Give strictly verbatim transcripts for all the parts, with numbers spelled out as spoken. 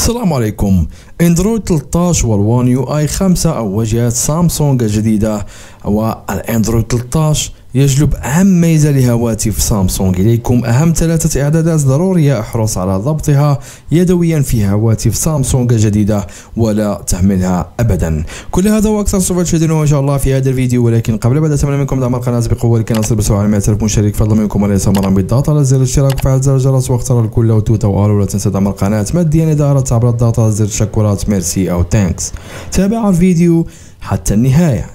السلام عليكم. اندرويد ثلاثة عشر والوان يو اي خمسة او واجهة سامسونج الجديدة، والاندرويد ثلاثة عشر يجلب أهم ميزة لهواتف سامسونج إليكم. أهم ثلاثة إعدادات ضرورية احرص على ضبطها يدويا في هواتف سامسونج الجديدة ولا تهملها أبدا. كل هذا وأكثر سوف تشاهدونه إن شاء الله في هذا الفيديو، ولكن قبل بدء أتمنى منكم دعم القناة بقوة لكي نصل بسرعة على مئة ألف مشترك. فضلا منكم وليس أمرا بالضغط على زر الاشتراك وفعل زر الجرس واختار الكل وتوتا وآلو. ولا تنسى دعم القناة ماديا إذا أردت عبر الضغط على زر الشكرات ميرسي أو تانكس. تابعوا الفيديو حتى النهاية.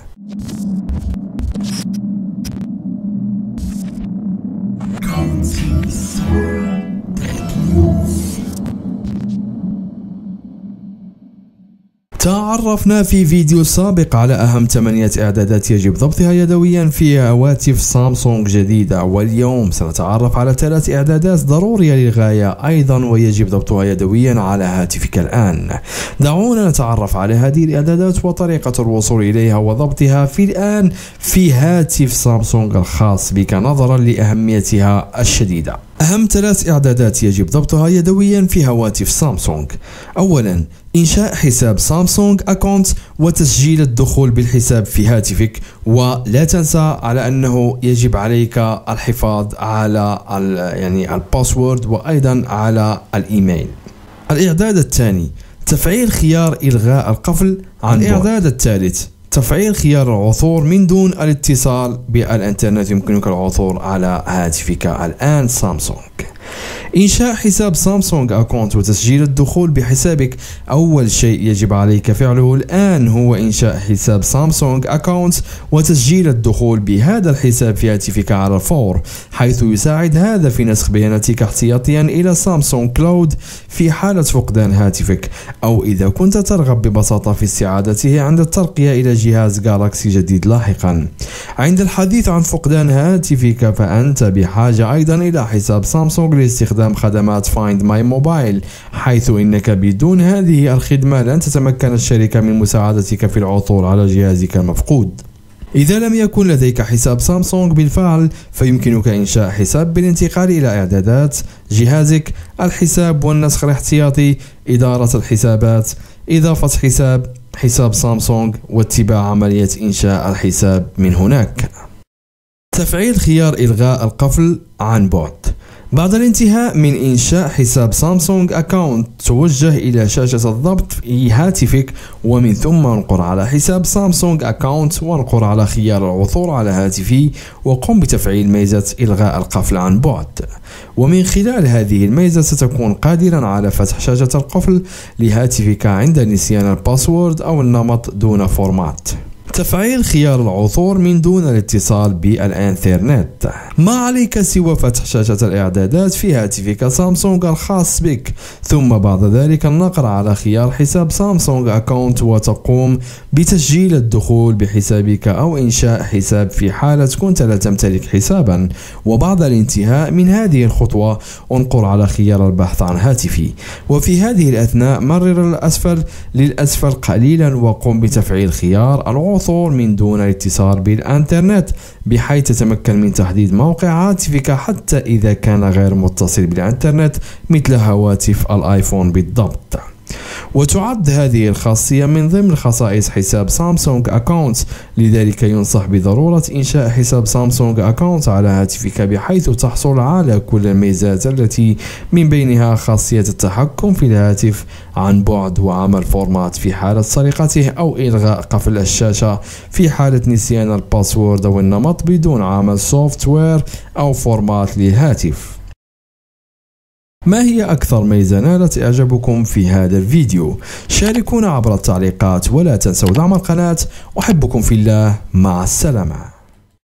تعرفنا في فيديو سابق على أهم ثمانية إعدادات يجب ضبطها يدويا في هواتف سامسونج جديدة، واليوم سنتعرف على ثلاث إعدادات ضرورية للغاية أيضا ويجب ضبطها يدويا على هاتفك الآن. دعونا نتعرف على هذه الإعدادات وطريقة الوصول إليها وضبطها في الآن في هاتف سامسونج الخاص بك نظرا لأهميتها الشديدة. أهم ثلاث إعدادات يجب ضبطها يدويا في هواتف سامسونج. أولا، إنشاء حساب سامسونج أكونت وتسجيل الدخول بالحساب في هاتفك، ولا تنسى على أنه يجب عليك الحفاظ على يعني الباسورد وأيضا على الإيميل. الإعداد الثاني، تفعيل خيار إلغاء القفل عن الإعداد الثالث، تفعيل خيار العثور من دون الاتصال بالإنترنت. يمكنك العثور على هاتفك الآن سامسونج. إنشاء حساب سامسونج أكونت وتسجيل الدخول بحسابك. أول شيء يجب عليك فعله الآن هو إنشاء حساب سامسونج أكونت وتسجيل الدخول بهذا الحساب في هاتفك على الفور، حيث يساعد هذا في نسخ بياناتك احتياطيا إلى سامسونج كلاود في حالة فقدان هاتفك، أو إذا كنت ترغب ببساطة في استعادته عند الترقية إلى جهاز جالاكسي جديد لاحقا. عند الحديث عن فقدان هاتفك فأنت بحاجة أيضا إلى حساب سامسونج لاستخدام خدمات Find My Mobile، حيث إنك بدون هذه الخدمة لن تتمكن الشركة من مساعدتك في العثور على جهازك المفقود. إذا لم يكن لديك حساب سامسونج بالفعل فيمكنك إنشاء حساب بالانتقال إلى إعدادات جهازك، الحساب والنسخ الاحتياطي، إدارة الحسابات، إضافة حساب، حساب سامسونج، واتباع عملية إنشاء الحساب من هناك. تفعيل خيار إلغاء القفل عن بعد. بعد الانتهاء من إنشاء حساب سامسونج أكاونت توجه إلى شاشة الضبط في هاتفك، ومن ثم انقر على حساب سامسونج أكاونت وانقر على خيار العثور على هاتفي وقم بتفعيل ميزة إلغاء القفل عن بعد. ومن خلال هذه الميزة ستكون قادرا على فتح شاشة القفل لهاتفك عند نسيان الباسورد أو النمط دون فورمات. تفعيل خيار العثور من دون الاتصال بالإنترنت. ما عليك سوى فتح شاشة الإعدادات في هاتفك سامسونج الخاص بك، ثم بعد ذلك النقر على خيار حساب سامسونج أكاونت وتقوم بتسجيل الدخول بحسابك أو إنشاء حساب في حالة كنت لا تمتلك حسابا. وبعد الانتهاء من هذه الخطوة انقر على خيار البحث عن هاتفي، وفي هذه الأثناء مرر الأسفل للأسفل قليلا وقم بتفعيل خيار العثور من دون الاتصال بالإنترنت، بحيث تتمكن من تحديد موقع هاتفك حتى إذا كان غير متصل بالإنترنت مثل هواتف الآيفون بالضبط. وتعد هذه الخاصية من ضمن خصائص حساب سامسونج أكاونت، لذلك ينصح بضرورة إنشاء حساب سامسونج أكاونت على هاتفك بحيث تحصل على كل الميزات التي من بينها خاصية التحكم في الهاتف عن بعد وعمل فورمات في حالة سرقته أو إلغاء قفل الشاشة في حالة نسيان الباسورد أو النمط بدون عمل سوفت وير أو فورمات للهاتف. ما هي أكثر ميزة نالت إعجابكم في هذا الفيديو؟ شاركونا عبر التعليقات ولا تنسوا دعم القناة. أحبكم في الله، مع السلامة.